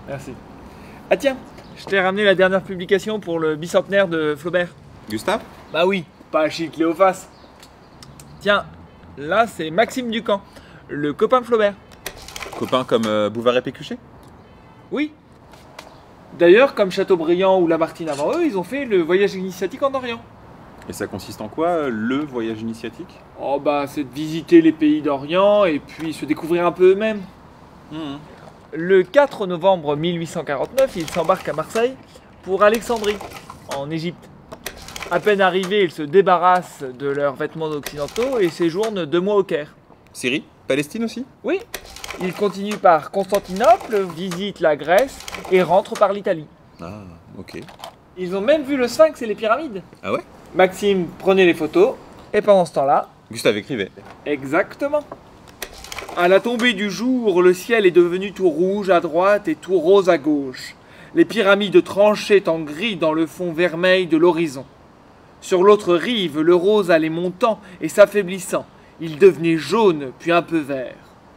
Merci. Ah tiens, je t'ai ramené la dernière publication pour le bicentenaire de Flaubert. Gustave? Bah oui, pas Achille Cléophas. Tiens, là c'est Maxime Ducamp, le copain de Flaubert. Copain comme Bouvard et Pécuchet? Oui. D'ailleurs, comme Chateaubriand ou Lamartine avant eux, ils ont fait le voyage initiatique en Orient. Et ça consiste en quoi, le voyage initiatique? Oh bah c'est de visiter les pays d'Orient et puis se découvrir un peu eux-mêmes. Le 4 novembre 1849, ils s'embarquent à Marseille pour Alexandrie, en Égypte. À peine arrivés, ils se débarrassent de leurs vêtements occidentaux et séjournent 2 mois au Caire. Syrie? Palestine aussi? Oui, ils continuent par Constantinople, visitent la Grèce et rentrent par l'Italie. Ah, ok. Ils ont même vu le Sphinx et les pyramides. Ah ouais? Maxime prenait les photos et pendant ce temps-là... Gustave écrivait. Exactement. À la tombée du jour, le ciel est devenu tout rouge à droite et tout rose à gauche. Les pyramides tranchaient en gris dans le fond vermeil de l'horizon. Sur l'autre rive, le rose allait montant et s'affaiblissant. Il devenait jaune, puis un peu vert.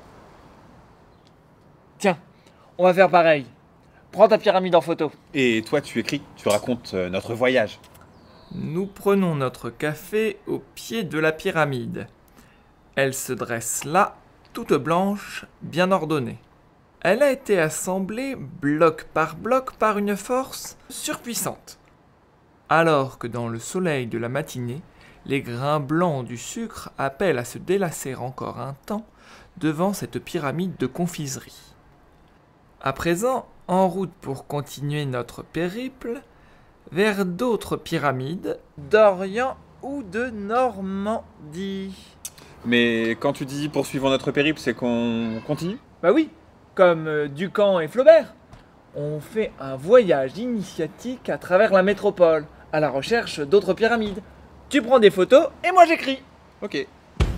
Tiens, on va faire pareil. Prends ta pyramide en photo. Et toi, tu écris, tu racontes notre voyage. Nous prenons notre café au pied de la pyramide. Elle se dresse là, toute blanche, bien ordonnée. Elle a été assemblée bloc par une force surpuissante. Alors que dans le soleil de la matinée, les grains blancs du sucre appellent à se délasser encore un temps devant cette pyramide de confiserie. À présent, en route pour continuer notre périple vers d'autres pyramides d'Orient ou de Normandie. Mais quand tu dis poursuivons notre périple, c'est qu'on continue? Bah oui, comme Ducamp et Flaubert. On fait un voyage initiatique à travers la métropole, à la recherche d'autres pyramides. Tu prends des photos et moi j'écris. Ok.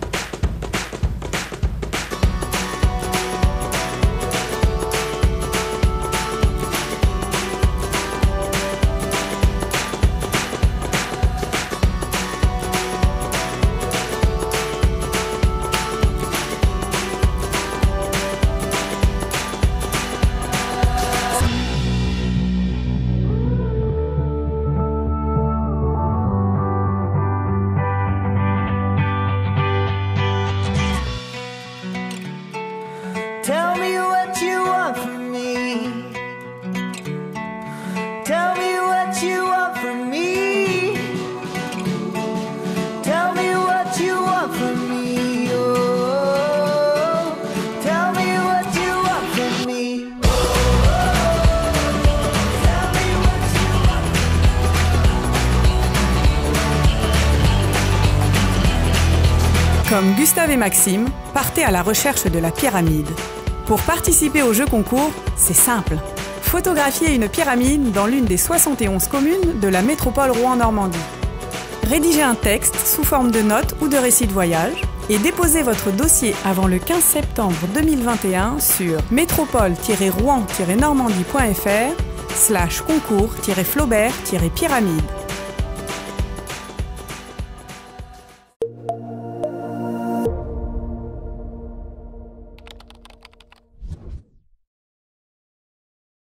Tell me what you want from me. Tell me what you want from me. Tell me what you want from me. Oh, tell me what you want from me. Tell me what you want. Comme Gustave et Maxime, partez à la recherche de la pyramide. Pour participer au jeu concours, c'est simple. Photographiez une pyramide dans l'une des 71 communes de la métropole Rouen-Normandie. Rédigez un texte sous forme de notes ou de récit de voyage et déposez votre dossier avant le 15 septembre 2021 sur métropole-rouen-normandie.fr/concours-flaubert-pyramide.